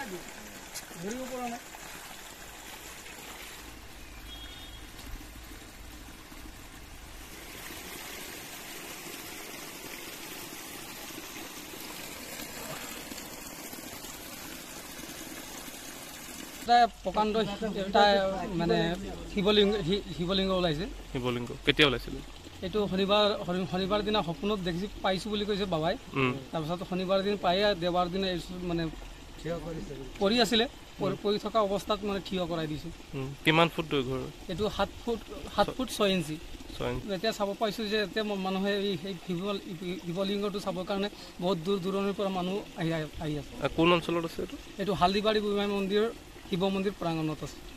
প্ৰকাণ্ড এটা মানে শিৱলিংগ ওলাইছে। শিৱলিংগ কেতিয়া ওলাইছিল? এইটো শনিবাৰ দিনা সপোনত দেখিছোঁ পাইছোঁ বুলি কৈছে বাবাই। তাৰপিছত শনিবাৰ দিন পায়ে দেওবাৰ দিনা মানে পৰি আছিলে, পৰি থকা অৱস্থাত মানে থিয় কৰাই দিছোঁ। কিমান ফুট দৈৰ্ঘ্যৰ? এইটো 7 ফুট 6 ইঞ্চি। এতিয়া চাব পাইছোঁ যে এতিয়া মানুহে এই শিৱলিংগটো চাবৰ কাৰণে বহুত দূৰ দূৰণিৰ পৰা মানুহ আহি আছে। কোন অঞ্চলত আছে এইটো? এইটো হালদিবাৰী গোঁসাই মন্দিৰ শিৱ মন্দিৰ প্ৰাংগণত আছে।